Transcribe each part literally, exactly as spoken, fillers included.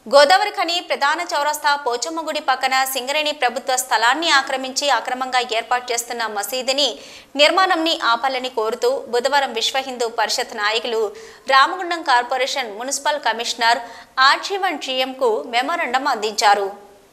గోదావరి ఖని ప్రధాన చౌరస్తా పోచమ్మగుడి పక్కన సింగరేణి ప్రభుత్వ స్థలాన్ని ఆక్రమించి అక్రమంగా ఏర్పాటు చేస్తున్న మసీదుని నిర్మాణంని ఆపాలని కోరుతూ బుధవారం విశ్వ హిందూ పరిషత్ నాయకులు రామగుండం కార్పొరేషన్ మున్సిపల్ కమిషనర్ ఆర్జీవన్ జీఎంకు మెమోరాండం అందించారు.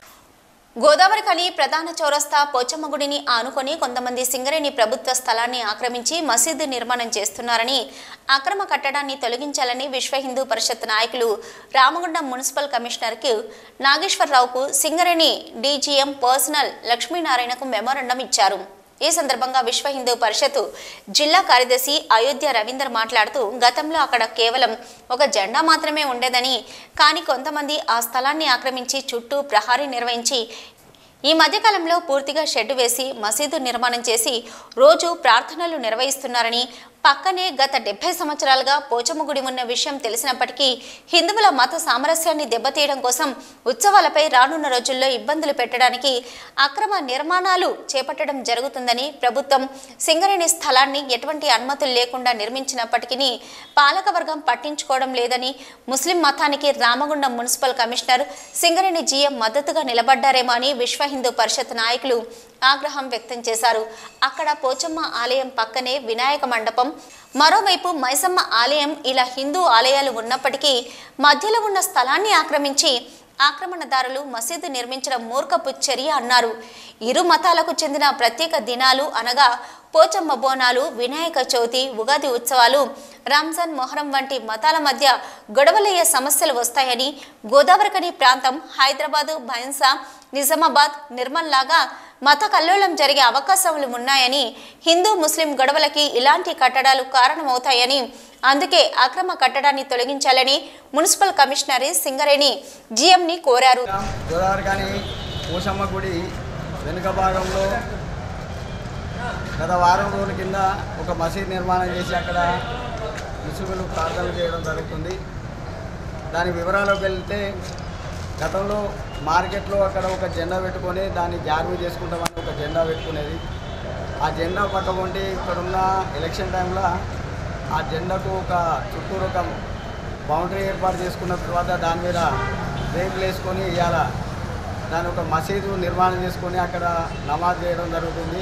గోదావరి ఖని ప్రధాన చౌరస్తా పోచమ్మగుడిని ఆనుకొని కొంతమంది సింగరేణి ప్రభుత్వ స్థలాన్ని ఆక్రమించి మసీదు నిర్మాణం చేస్తున్నారని, అక్రమ కట్టడాన్ని తొలగించాలని విశ్వ హిందూ పరిషత్ నాయకులు రామగుండం మున్సిపల్ కమిషనర్కి నాగేశ్వరరావుకు సింగరేణి డీజీఎం పర్సనల్ లక్ష్మీనారాయణకు మెమోరాండం ఇచ్చారు. ఈ సందర్భంగా విశ్వ హిందూ పరిషత్ జిల్లా కార్యదర్శి అయోధ్య రవీందర్ మాట్లాడుతూ, గతంలో అక్కడ కేవలం ఒక జెండా మాత్రమే ఉండేదని, కానీ కొంతమంది ఆ స్థలాన్ని ఆక్రమించి చుట్టూ ప్రహారీ నిర్వహించి ఈ మధ్యకాలంలో పూర్తిగా షెడ్ వేసి మసీదు నిర్మాణం చేసి రోజు ప్రార్థనలు నిర్వహిస్తున్నారని, పక్కనే గత డెబ్బై సంవత్సరాలుగా పోచమ్మగుడి ఉన్న విషయం తెలిసినప్పటికీ హిందువుల మత సామరస్యాన్ని దెబ్బతీయడం కోసం ఉత్సవాలపై రానున్న రోజుల్లో ఇబ్బందులు పెట్టడానికి అక్రమ నిర్మాణాలు చేపట్టడం జరుగుతుందని, ప్రభుత్వం సింగరేణి స్థలాన్ని ఎటువంటి అనుమతులు లేకుండా నిర్మించినప్పటికీ పాలకవర్గం పట్టించుకోవడం లేదని, ముస్లిం మతానికి Ramagundam municipal commissioner Singareni GM మద్దతుగా నిలబడ్డారేమో అని విశ్వ హిందూ పరిషత్ నాయకులు ఆగ్రహం వ్యక్తం చేశారు. అక్కడ పోచమ్మ ఆలయం పక్కనే వినాయక మండపం, మరోవైపు మైసమ్మ ఆలయం, ఇలా హిందూ ఆలయాలు ఉన్నప్పటికీ మధ్యలో ఉన్న స్థలాన్ని ఆక్రమించి ఆక్రమణదారులు మసీదు నిర్మించడం మూర్ఖపు చర్య అన్నారు. ఇరు మతాలకు చెందిన ప్రత్యేక దినాలు అనగా పోచమ్మ బోనాలు, వినాయక చవితి, ఉగాది ఉత్సవాలు, రంజాన్, మొహరం వంటి మతాల మధ్య గొడవలయ్యే సమస్యలు వస్తాయని, గోదావరి ఖని ప్రాంతం హైదరాబాదు, బైన్సా, నిజామాబాద్, నిర్మల్ లాగా మత కల్లోలం జరిగే అవకాశాలు ఉన్నాయని, హిందూ ముస్లిం గొడవలకి ఇలాంటి కట్టడాలు కారణమవుతాయని, అందుకే అక్రమ కట్టడాన్ని తొలగించాలని మున్సిపల్ కమిషనర్ సింగరేణి జీఎంని కోరారు. గోదావరి ఖని పోచమ్మ గుడి వెనుక భాగంలో గత వారం రోజుల కింద ఒక మసీద్ నిర్మాణం చేసి అక్కడ ముస్లింలు ప్రార్థనలు చేయడం జరుగుతుంది. దాని వివరాల్లోకి వెళ్తే, గతంలో మార్కెట్లో అక్కడ ఒక జెండా పెట్టుకొని దాన్ని జాగ్రత్త చేసుకుంటామని ఒక జెండా పెట్టుకునేది. ఆ జెండా పక్క ఉండి ఇక్కడున్న ఎలక్షన్ టైంలో ఆ జెండాకు ఒక చుట్టూరు ఒక బౌండరీ ఏర్పాటు చేసుకున్న తర్వాత దాని మీద రేకులు వేసుకొని ఇవాళ దాని ఒక మసీదు నిర్మాణం చేసుకొని అక్కడ నమాజ్ చేయడం జరుగుతుంది.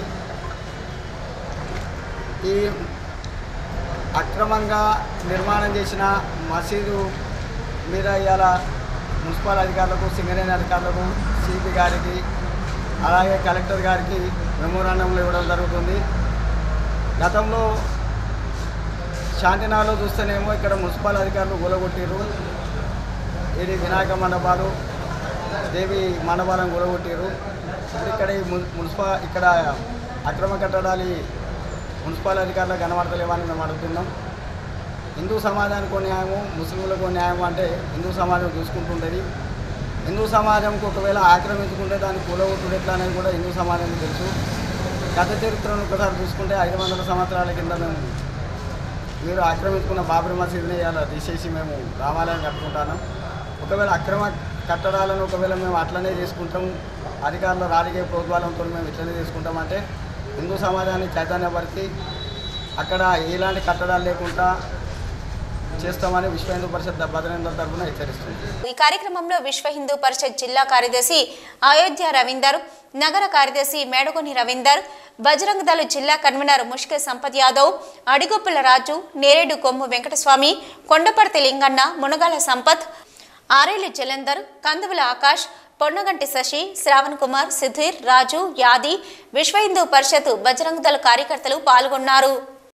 ఈ అక్రమంగా నిర్మాణం చేసిన మసీదు మీద ఇవాళ మున్సిపల్ అధికారులకు, సింగరేణి అధికారులకు, సిపి గారికి, అలాగే కలెక్టర్ గారికి మెమోరాండంలు ఇవ్వడం జరుగుతుంది. గతంలో శాంతినగర్లో చూస్తేనేమో ఇక్కడ మున్సిపల్ అధికారులు గొలగొట్టారు. ఇది వినాయక మండపాలు, దేవి మండపాలను గొలగొట్టారు. ఇప్పుడు ఇక్కడ ఈ మున్సిపల్ ఇక్కడ అక్రమ కట్టడాలు మున్సిపల్ అధికారులకు కనబడతలేవని మేము అడుగుతున్నాం. హిందూ సమాజానికి న్యాయము, ముస్లింలకు న్యాయం అంటే హిందూ సమాజం చూసుకుంటుంటుంది. హిందూ సమాజంకు ఒకవేళ ఆక్రమించుకుంటే దాన్ని కూలగొట్టుడు ఎట్లా అనేది కూడా హిందూ సమాజానికి తెలుసు. గత చరిత్రను ఒకసారి చూసుకుంటే ఐదు వందల సంవత్సరాల కింద మేము మీరు ఆక్రమించుకున్న బాబరీ మసీదుని ఇలా తీసేసి మేము రామాలయం కట్టుకుంటాను. ఒకవేళ అక్రమ కట్టడాలను ఒకవేళ మేము అట్లనే చేసుకుంటాం, అధికారుల రాజకీయ ప్రోద్బలంతో మేము ఇట్లనే చేసుకుంటామంటే హిందూ సమాజాన్ని చైతన్యపరిచి అక్కడ ఎలాంటి కట్టడాలు లేకుండా చేస్తామని విశ్వ హిందూ పరిషత్ భద్రేంద్ర తరఫున హెచ్చరిస్తుంది. ఈ కార్యక్రమంలో విశ్వ హిందూ పరిషత్ జిల్లా కార్యదర్శి అయోధ్య రవీందర్, నగర కార్యదర్శి మేడగొని రవీందర్, బజరంగ దళ జిల్లా కన్వీనర్ ముష్కే సంపత్ యాదవ్, అడిగొప్పుల రాజు, నేరేడు కొమ్ము వెంకటస్వామి, కొండపర్తి లింగన్న, మునగాల సంపత్, ఆరేలి జలంధర్, కందువుల ఆకాష్, పొన్నగంటి శశి, శ్రావణ్ కుమార్, సుధీర్, రాజు, యాది, విశ్వ హిందూ పరిషత్, బజరంగ దళ కార్యకర్తలు పాల్గొన్నారు.